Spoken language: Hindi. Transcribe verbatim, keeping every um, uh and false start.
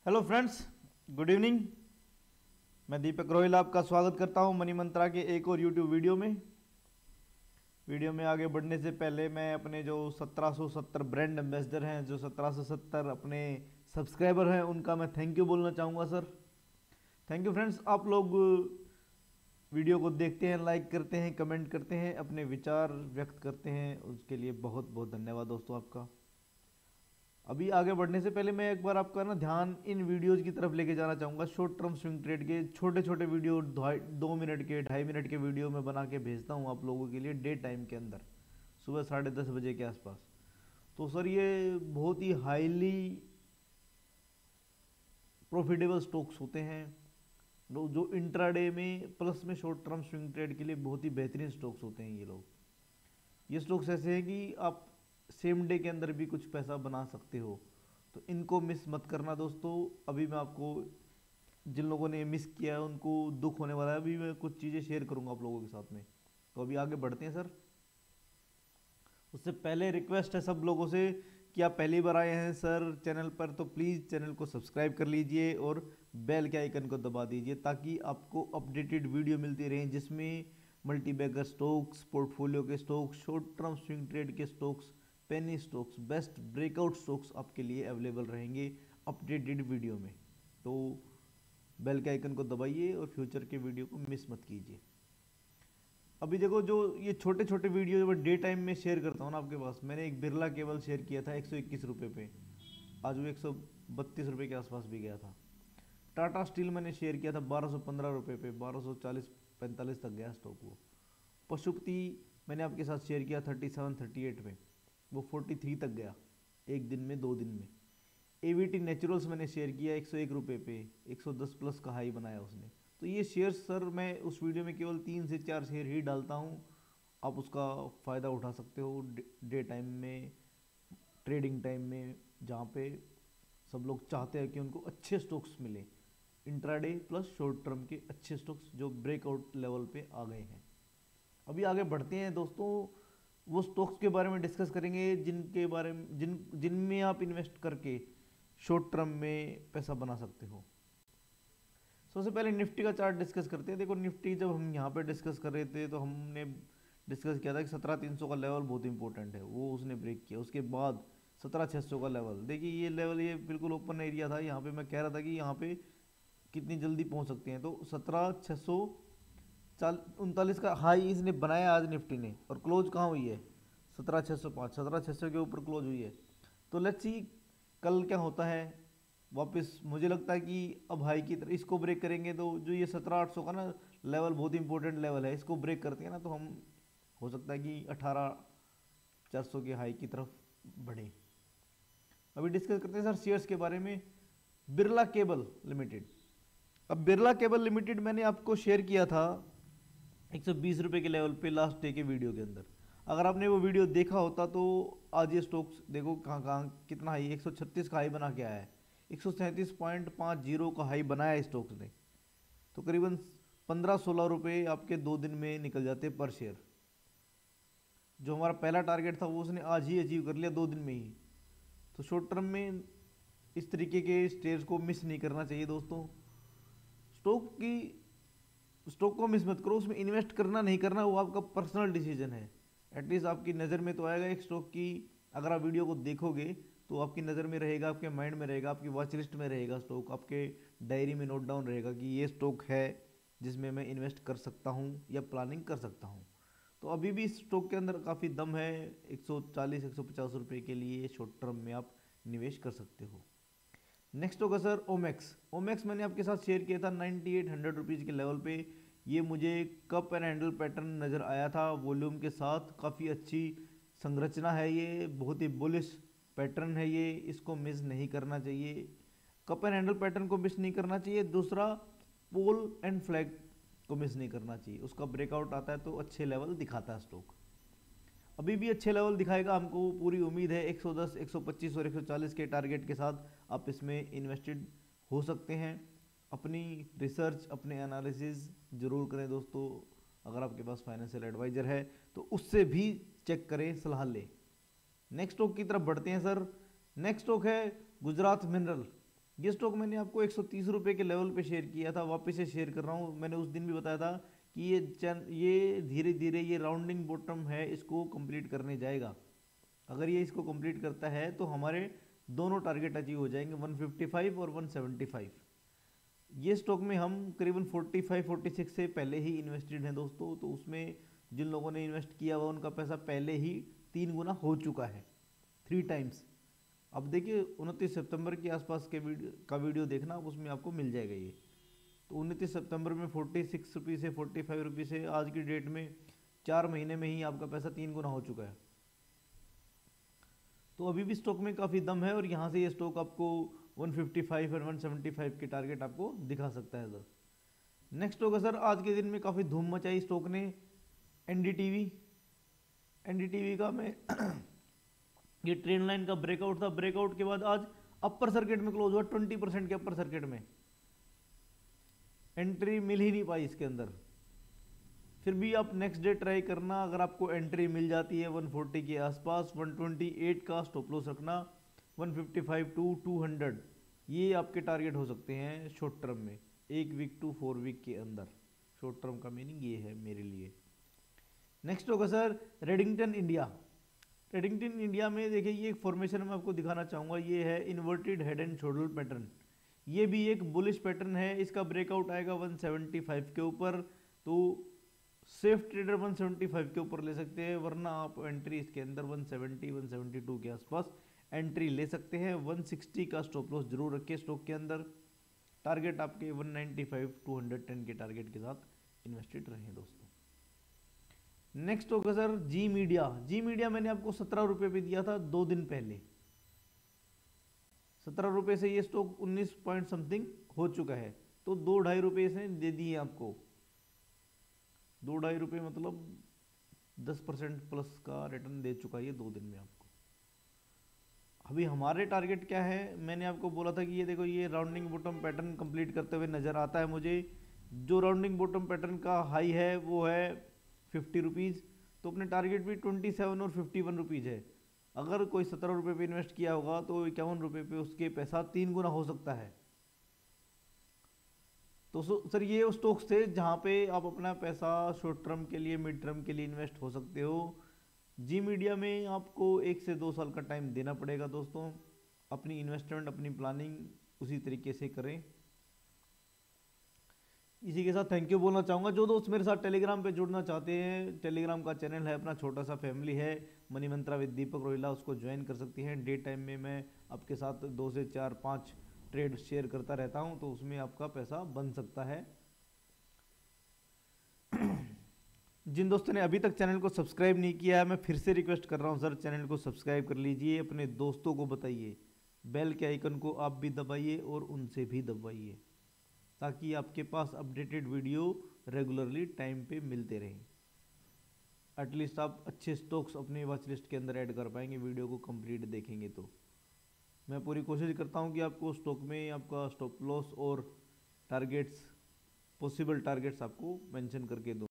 Hello friends, good evening. मैं दीपक रोहिल आपका स्वागत करता हूं मनी मंत्रा के एक और यूट्यूब वीडियो में। वीडियो में आगे बढ़ने से पहले मैं अपने जो सत्रह सौ सत्तर ब्रांड एम्बेसडर हैं, जो सत्रह सौ सत्तर अपने सब्सक्राइबर हैं, उनका मैं थैंक यू बोलना चाहूँगा सर। Thank you friends. आप लोग वीडियो को देखते हैं, लाइक करते हैं, कमेंट करते हैं, अपने विचार व्यक्त करते हैं, उसके लिए बहुत बहुत धन्यवाद दोस्तों आपका। अभी आगे बढ़ने से पहले मैं एक बार आपका ना ध्यान इन वीडियोज़ की तरफ लेके जाना चाहूँगा। शॉर्ट टर्म स्विंग ट्रेड के छोटे छोटे वीडियो, दो मिनट के, ढाई मिनट के वीडियो में बना के भेजता हूँ आप लोगों के लिए डे टाइम के अंदर, सुबह साढ़े दस बजे के आसपास। तो सर ये बहुत ही हाईली प्रॉफिटेबल स्टॉक्स होते हैं, जो जो इंट्राडे में प्लस में शॉर्ट टर्म स्विंग ट्रेड के लिए बहुत ही बेहतरीन स्टॉक्स होते हैं। ये लोग ये स्टॉक्स ऐसे हैं कि आप सेम डे के अंदर भी कुछ पैसा बना सकते हो, तो इनको मिस मत करना दोस्तों। अभी मैं आपको, जिन लोगों ने मिस किया है उनको दुख होने वाला है। अभी मैं कुछ चीज़ें शेयर करूंगा आप लोगों के साथ में, तो अभी आगे बढ़ते हैं सर। उससे पहले रिक्वेस्ट है सब लोगों से कि आप पहली बार आए हैं सर चैनल पर, तो प्लीज़ चैनल को सब्सक्राइब कर लीजिए और बेल के आइकन को दबा दीजिए, ताकि आपको अपडेटेड वीडियो मिलती रहे, जिसमें मल्टी बैगर स्टॉक्स, पोर्टफोलियो के stocks, short term swing trade के stocks, penny stocks, best breakout stocks आपके लिए अवेलेबल रहेंगे अपडेटेड वीडियो में। तो बेल के आइकन को दबाइए और फ्यूचर के वीडियो को मिस मत कीजिए। अभी देखो, जो ये छोटे छोटे वीडियो जो डे टाइम में शेयर करता हूँ ना आपके पास, मैंने एक बिरला केबल शेयर किया था एक सौ इक्कीस रुपये पे, आज वो एक सौ बत्तीस रुपये के आसपास भी गया था। टाटा स्टील मैंने शेयर किया था बारह सौ पंद्रह रुपये पे, बारह सौ चालीस पैंतालीस तक गया स्टॉक वो। पशुपति मैंने आपके साथ शेयर किया थर्टी सेवन थर्टी एट में, वो फोर्टी थ्री तक गया एक दिन में, दो दिन में। एवीटी नेचुरल्स मैंने शेयर किया एक सौ एक रुपये पे, एक सौ दस प्लस का हाई बनाया उसने। तो ये शेयर्स सर मैं उस वीडियो में केवल तीन से चार शेयर ही डालता हूँ, आप उसका फ़ायदा उठा सकते हो डे टाइम में, ट्रेडिंग टाइम में, जहाँ पे सब लोग चाहते हैं कि उनको अच्छे स्टॉक्स मिले, इंट्राडे प्लस शॉर्ट टर्म के अच्छे स्टॉक्स जो ब्रेकआउट लेवल पे आ गए हैं। अभी आगे बढ़ते हैं दोस्तों, वो स्टॉक्स के बारे में डिस्कस करेंगे जिनके बारे में जिन जिनमें आप इन्वेस्ट करके शॉर्ट टर्म में पैसा बना सकते हो। सबसे पहले निफ्टी का चार्ट डिस्कस करते हैं। देखो निफ्टी जब हम यहाँ पे डिस्कस कर रहे थे तो हमने डिस्कस किया था कि सत्रह तीन सौ का लेवल बहुत इंपॉर्टेंट है, वो उसने ब्रेक किया। उसके बाद सत्रह छः सौ का लेवल, देखिए ये लेवल, ये बिल्कुल ओपन एरिया था। यहाँ पे मैं कह रहा था कि यहाँ पे कितनी जल्दी पहुँच सकते हैं, तो सत्रह छः सौ चाल उनतालीस का हाई इसने बनाया आज निफ्टी ने, और क्लोज कहाँ हुई है, सत्रह छः सौ पाँच, सत्रह छः सौ के ऊपर क्लोज हुई है। तो लेट्स सी कल क्या होता है। वापस मुझे लगता है कि अब हाई की तरफ इसको ब्रेक करेंगे, तो जो ये सत्रह आठ सौ का ना लेवल बहुत इंपॉर्टेंट लेवल है, इसको ब्रेक करते हैं ना तो हम, हो सकता है कि अठारह चार सौ के हाई की तरफ बढ़े। अभी डिस्कस करते हैं सर शेयर्स के बारे में। बिरला केबल लिमिटेड, अब बिरला केबल लिमिटेड मैंने आपको शेयर किया था एक सौ बीस रुपये के लेवल पे लास्ट डे के वीडियो के अंदर। अगर आपने वो वीडियो देखा होता तो आज ये स्टॉक्स देखो कहाँ कहाँ कितना हाई, एक सौ छत्तीस का हाई बना के आया है, एक सौ सैंतीस पॉइंट पाँच जीरो का हाई बनाया स्टॉक्स ने। तो करीबन पंद्रह सोलह रुपये आपके दो दिन में निकल जाते पर शेयर। जो हमारा पहला टारगेट था वो उसने आज ही अचीव कर लिया दो दिन में ही। तो शॉर्ट टर्म में इस तरीके के स्टेज को मिस नहीं करना चाहिए दोस्तों। स्टॉक की स्टॉक को मिस मत करो, उसमें इन्वेस्ट करना नहीं करना वो आपका पर्सनल डिसीजन है। एटलीस्ट आपकी नज़र में तो आएगा एक स्टॉक की, अगर आप वीडियो को देखोगे तो आपकी नज़र में रहेगा, आपके माइंड में रहेगा, आपकी वॉच लिस्ट में रहेगा स्टॉक, आपके डायरी में नोट डाउन रहेगा कि ये स्टॉक है जिसमें मैं इन्वेस्ट कर सकता हूँ या प्लानिंग कर सकता हूँ। तो अभी भी इस स्टॉक के अंदर काफ़ी दम है, एक सौ चालीस एक सौ पचास रुपये के लिए शॉर्ट टर्म में आप निवेश कर सकते हो। नेक्स्ट होगा सर ओमेक्स। ओमेक्स मैंने आपके साथ शेयर किया था नाइन्टी एट हंड्रेड रुपीज़ के लेवल पे। ये मुझे कप एंड हैंडल पैटर्न नज़र आया था वॉल्यूम के साथ, काफ़ी अच्छी संरचना है, ये बहुत ही बुलिश पैटर्न है ये, इसको मिस नहीं करना चाहिए। कप एंड हैंडल पैटर्न को मिस नहीं करना चाहिए। दूसरा पोल एंड फ्लैग को मिस नहीं करना चाहिए, उसका ब्रेकआउट आता है तो अच्छे लेवल दिखाता है स्टॉक। अभी भी अच्छे लेवल दिखाएगा, हमको पूरी उम्मीद है। एक सौ दस, एक सौ पच्चीस और एक सौ चालीस के टारगेट के साथ आप इसमें इन्वेस्टेड हो सकते हैं। अपनी रिसर्च, अपने एनालिसिस ज़रूर करें दोस्तों। अगर आपके पास फाइनेंशियल एडवाइज़र है तो उससे भी चेक करें, सलाह लें। नेक्स्ट स्टॉक की तरफ बढ़ते हैं सर। नेक्स्ट स्टॉक है गुजरात मिनरल। ये स्टॉक मैंने आपको एक सौ तीस रुपये के लेवल पे शेयर किया था, वापस से शेयर कर रहा हूँ। मैंने उस दिन भी बताया था कि ये चैन ये धीरे धीरे ये राउंडिंग बॉटम है, इसको कंप्लीट करने जाएगा। अगर ये इसको कंप्लीट करता है तो हमारे दोनों टारगेट अचीव हो जाएंगे, एक सौ पचपन और एक सौ पचहत्तर। ये स्टॉक में हम करीबन पैंतालीस छियालीस से पहले ही इन्वेस्टेड हैं दोस्तों, तो उसमें जिन लोगों ने इन्वेस्ट किया हुआ उनका पैसा पहले ही तीन गुना हो चुका है, थ्री टाइम्स। अब देखिए उनतीस सितंबर के आसपास के वीडियो का वीडियो देखना, उसमें आपको मिल जाएगा ये। तो उनतीस सितंबर में फोर्टी सिक्स रुपीज़ से फोर्टी फाइव रुपीज़ से आज की डेट में चार महीने में ही आपका पैसा तीन गुना हो चुका है। तो अभी भी स्टॉक में काफ़ी दम है और यहाँ से ये स्टॉक आपको एक सौ पचपन और एक सौ पचहत्तर के टारगेट आपको दिखा सकता है सर। नेक्स्ट होगा सर, आज के दिन में काफ़ी धूम मचाई स्टॉक ने, एनडीटीवी। एनडीटीवी का मैं ये ट्रेंड लाइन का ब्रेकआउट था, ब्रेकआउट के बाद आज अपर सर्किट में क्लोज हुआ, ट्वेंटी परसेंट के अपर सर्किट में। एंट्री मिल ही नहीं पाई इसके अंदर। फिर भी आप नेक्स्ट डे ट्राई करना, अगर आपको एंट्री मिल जाती है एक सौ चालीस के आसपास, एक सौ अट्ठाईस का स्टॉप लॉस रखना, एक सौ पचपन टू दो सौ, ये आपके टारगेट हो सकते हैं शॉर्ट टर्म में, एक वीक टू फोर वीक के अंदर। शॉर्ट टर्म का मीनिंग ये है मेरे लिए। नेक्स्ट होगा sir Redington India. Redington India में देखिए ये एक फॉर्मेशन मैं आपको दिखाना चाहूँगा, ये है inverted head and shoulder pattern. ये भी एक बुलिश पैटर्न है, इसका ब्रेकआउट आएगा एक सौ पचहत्तर के ऊपर, तो सेफ ट्रेडर एक सौ पचहत्तर के ऊपर ले सकते हैं, वरना आप एंट्री इसके अंदर एक सौ सत्तर एक सौ बहत्तर के आसपास एंट्री ले सकते हैं। एक सौ साठ का स्टॉप लॉस जरूर रखिए स्टॉक के अंदर। टारगेट आपके एक सौ पचानवे टू एक सौ दस के टारगेट के साथ इन्वेस्टेड रहें दोस्तों। नेक्स्ट होगा sir Zee Media. Zee Media मैंने आपको सत्रह रुपये पे दिया था दो दिन पहले, सत्रह रुपये से ये स्टॉक उन्नीस पॉइंट समथिंग हो चुका है, तो दो ढाई रुपये से दे दिए आपको। दो ढाई रुपये मतलब दस परसेंट प्लस का रिटर्न दे चुका है ये दो दिन में आपको। अभी हमारे टारगेट क्या है, मैंने आपको बोला था कि ये देखो ये राउंडिंग बॉटम पैटर्न कंप्लीट करते हुए नज़र आता है मुझे। जो राउंडिंग बॉटम पैटर्न का हाई है वो है फिफ्टी रुपीज़, तो अपने टारगेट भी ट्वेंटी सेवन और फिफ्टी वन रुपीज़ है। अगर कोई सत्रह रुपये पे इन्वेस्ट किया होगा तो इक्यावन रुपये पे उसके पैसा तीन गुना हो सकता है। तो सर ये उस स्टॉक्स थे जहाँ पे आप अपना पैसा शॉर्ट टर्म के लिए, मिड टर्म के लिए इन्वेस्ट हो सकते हो। जी मीडिया में आपको एक से दो साल का टाइम देना पड़ेगा दोस्तों। अपनी इन्वेस्टमेंट, अपनी प्लानिंग उसी तरीके से करें। इसी के साथ थैंक यू बोलना चाहूँगा। जो दोस्त मेरे साथ टेलीग्राम पे जुड़ना चाहते हैं, टेलीग्राम का चैनल है अपना, छोटा सा फैमिली है, मनी मंत्रा विद दीपक रोहिला, उसको ज्वाइन कर सकती हैं। डे टाइम में मैं आपके साथ दो से चार पाँच ट्रेड शेयर करता रहता हूं, तो उसमें आपका पैसा बन सकता है। जिन दोस्तों ने अभी तक चैनल को सब्सक्राइब नहीं किया है, मैं फिर से रिक्वेस्ट कर रहा हूं सर, चैनल को सब्सक्राइब कर लीजिए, अपने दोस्तों को बताइए, बेल के आइकन को आप भी दबाइए और उनसे भी दबाइए, ताकि आपके पास अपडेटेड वीडियो रेगुलरली टाइम पे मिलते रहें। एटलीस्ट आप अच्छे स्टॉक्स अपने वॉच लिस्ट के अंदर ऐड कर पाएंगे वीडियो को कंप्लीट देखेंगे तो। मैं पूरी कोशिश करता हूं कि आपको स्टॉक में आपका स्टॉप लॉस और टारगेट्स, पॉसिबल टारगेट्स आपको मेंशन करके दूं।